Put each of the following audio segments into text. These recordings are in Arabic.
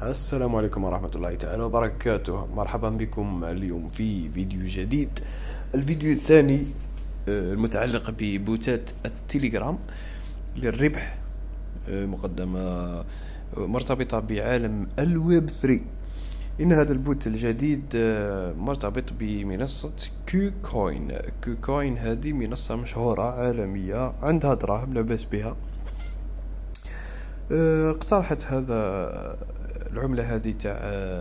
السلام عليكم ورحمة الله تعالى وبركاته. مرحبا بكم اليوم في فيديو جديد. الفيديو الثاني المتعلق ببوتات التليجرام للربح، مقدمة مرتبطة بعالم الويب 3. إن هذا البوت الجديد مرتبط بمنصة كوكوين. كوكوين هذه منصة مشهورة عالمية، عندها دراهم لا بأس بها. اقترحت هذا العملة هذه تاع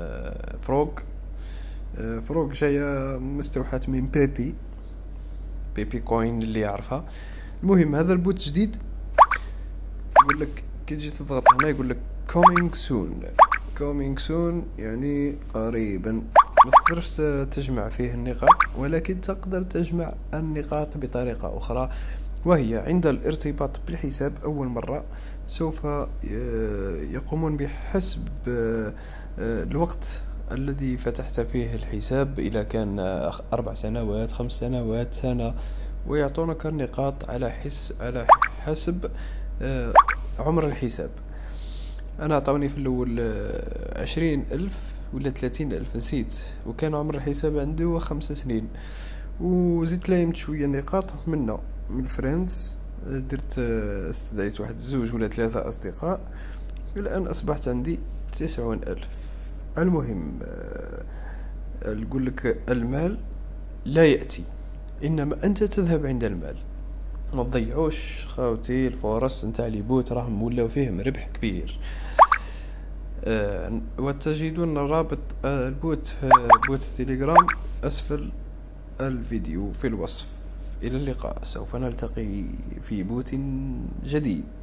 فروغ جاية مستوحاة من بيبي كوين اللي يعرفها. المهم هذا البوت جديد، يقول لك كي تجي تضغط هنا يقول لك coming soon يعني قريبا. ما تقدرش تجمع فيه النقاط، ولكن تقدر تجمع النقاط بطريقة أخرى، وهي عند الارتباط بالحساب. أول مرة سوف يقومون بحسب الوقت الذي فتحت فيه الحساب، إذا كان 4 سنوات 5 سنوات سنة، ويعطونك النقاط على حسب عمر الحساب. أنا أعطوني في الأول 20,000 ولا 30,000 نسيت، وكان عمر الحساب عنده 5 سنين، وزدت لهم شوية نقاط من الفريندز. درت استدعيت واحد 2 ولا 3 أصدقاء، الآن أصبحت عندي 90,000. المهم نقول لك المال لا يأتي، إنما أنت تذهب عند المال. ما تضيعوش خاوتي الفرص نتاع لي بوت، راهم ولاو فيهم ربح كبير. وتجدون رابط البوت في بوت التليجرام أسفل الفيديو في الوصف. إلى اللقاء، سوف نلتقي في بوت جديد.